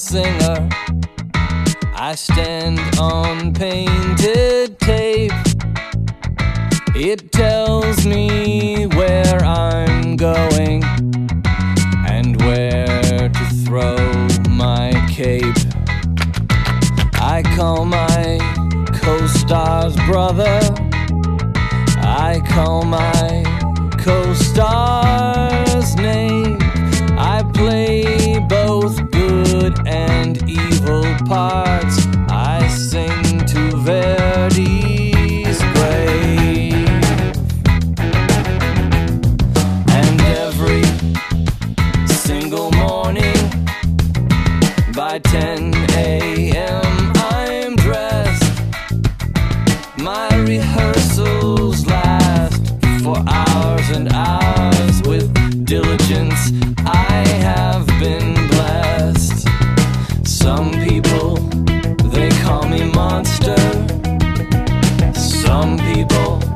singer. I stand on painted tape. It tells me where I'm going and where to throw my cape. I call my co-star's brother. I call my co-star's name. I play both good and evil parts. I sing to Verdi's grave. And every single morning by 10 a.m. I'm dressed. My rehearsals last for hours and hours. With diligence I have been blessed. Some people, they call me monster. Some people